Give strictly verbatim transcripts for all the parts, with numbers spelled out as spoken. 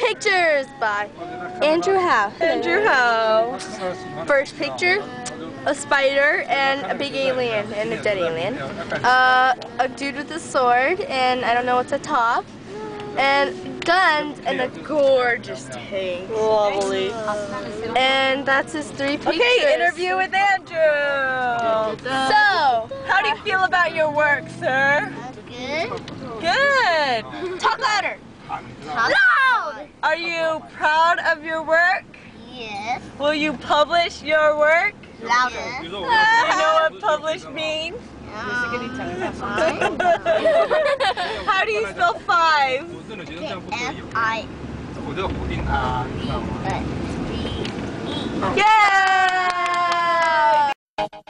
pictures by Andrew Howe. Andrew Howe. First picture, a spider and a big alien and a dead alien. Uh, a dude with a sword and I don't know what's atop. And guns and a gorgeous tank. Lovely. And that's his three pictures. Okay, interview with Andrew. So, how do you feel about your work, sir? Good. Good. Talk louder. Loud. Are you proud of your work? Yes. Will you publish your work? Louder. Do you know what publish means? How do you spell five? F I E. Yeah!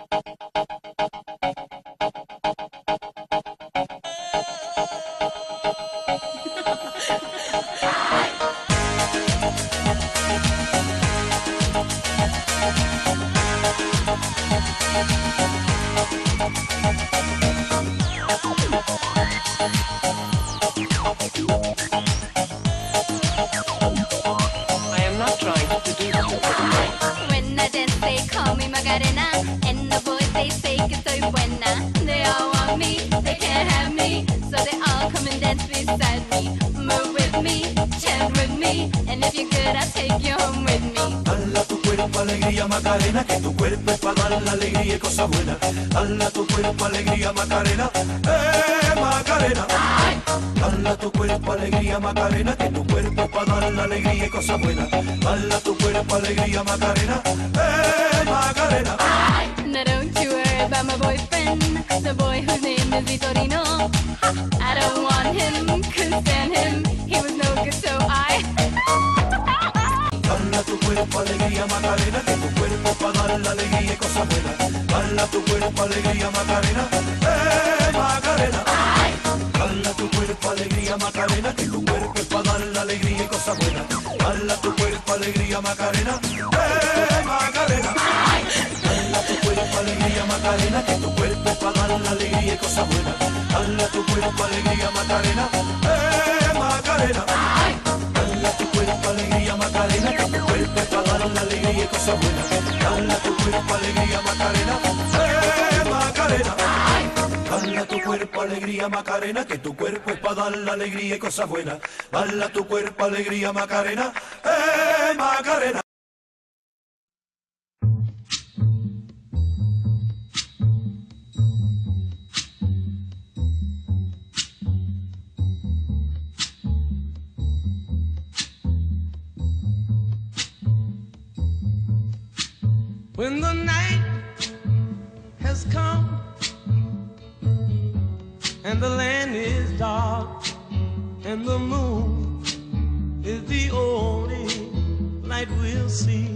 I am not trying to seduce you. When I dance, they call me Macarena, and the boys they say que soy buena. They all want me, they can't have me, so they all come and dance beside me. Move with me, chant with me, and if you're good, I'll take you home with me. Dala tu cuerpo alegría Macarena, que tu cuerpo es para dar la alegría y cosas buenas. Dala tu cuerpo alegría Macarena, eh Macarena. Dala tu cuerpo alegría Macarena, que tu cuerpo es para dar la alegría y cosas buenas. Dala tu cuerpo alegría Macarena, eh Macarena. Now don't you worry about my boyfriend, the boy whose name is Vitorino. I don't want him, couldn't stand him, he was no good, so I... Dala tu cuerpo alegría Macarena, que tu cuerpo es para dar la alegría y cosas buenas. Dala tu cuerpo alegría Macarena, eh Macarena. Dala tu cuerpo alegría Macarena, que tu cuerpo es para dar la alegría y cosas buenas. Dala tu cuerpo alegría Macarena, eh Macarena. Dala tu cuerpo alegría Macarena, que tu cuerpo es para dar la alegría y cosas buenas. Dala tu cuerpo alegría Macarena, eh Macarena. Dala tu cuerpo alegría Macarena, que tu cuerpo es para dar la alegría y cosas buenas. Dala tu cuerpo alegría Macarena, eh Macarena. Dala tu cuerpo alegría Macarena, que tu cuerpo es para dar la alegría y cosas buenas. Dala tu cuerpo alegría Macarena, eh Macarena. When the night has come and the land is dark and the moon is the only light we'll see,